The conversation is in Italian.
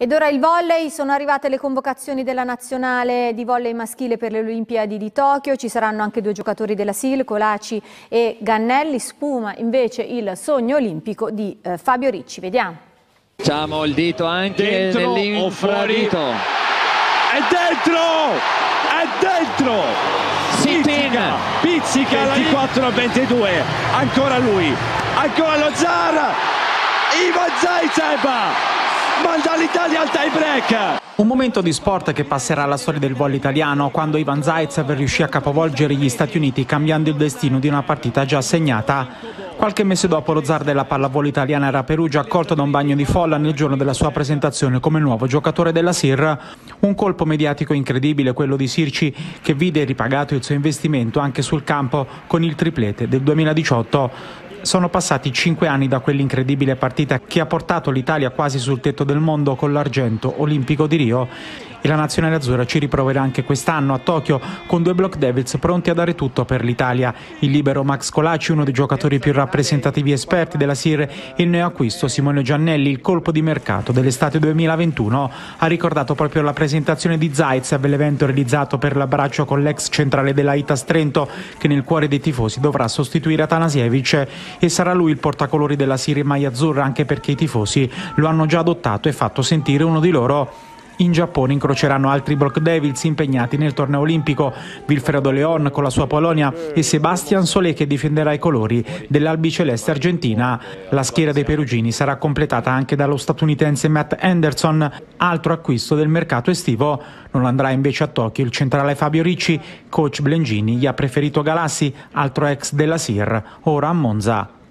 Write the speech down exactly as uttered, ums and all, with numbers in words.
Ed ora il volley, sono arrivate le convocazioni della nazionale di volley maschile per le Olimpiadi di Tokyo, ci saranno anche due giocatori della S I L, Colaci e Gannelli, spuma invece il sogno olimpico di eh, Fabio Ricci, vediamo. Facciamo il dito anche nell'infradito. È dentro! È dentro! Pizzica, pizzica ventiquattro a ventidue, ancora lui, ancora lo zar, Ivan Zaitsev! Manda l'Italia al tie break. Un momento di sport che passerà alla storia del volley italiano, quando Ivan Zaitsev riuscì a capovolgere gli Stati Uniti cambiando il destino di una partita già segnata. Qualche mese dopo lo zar della pallavolo italiana era a Perugia, accolto da un bagno di folla nel giorno della sua presentazione come nuovo giocatore della S I R. Un colpo mediatico incredibile, quello di Sirci, che vide ripagato il suo investimento anche sul campo con il triplete del duemiladiciotto. Sono passati cinque anni da quell'incredibile partita che ha portato l'Italia quasi sul tetto del mondo con l'argento olimpico di Rio, e la nazionale azzurra ci riproverà anche quest'anno a Tokyo con due Block Devils pronti a dare tutto per l'Italia. Il libero Max Colaci, uno dei giocatori più rappresentativi e esperti della S I R, e il neoacquisto Simone Giannelli, il colpo di mercato dell'estate duemilaventuno, ha ricordato proprio la presentazione di Zaitsev, l'evento realizzato per l'abbraccio con l'ex centrale della Itas Trento, che nel cuore dei tifosi dovrà sostituire Atanasiewicz, e sarà lui il portacolori della S I R maglia azzurra, anche perché i tifosi lo hanno già adottato e fatto sentire uno di loro. In Giappone incroceranno altri Block Devils impegnati nel torneo olimpico, Wilfredo Leon con la sua Polonia e Sebastian Solé che difenderà i colori dell'albiceleste argentina. La schiera dei perugini sarà completata anche dallo statunitense Matt Anderson, altro acquisto del mercato estivo. Non andrà invece a Tokyo il centrale Fabio Ricci, coach Blengini gli ha preferito Galassi, altro ex della S I R, ora a Monza.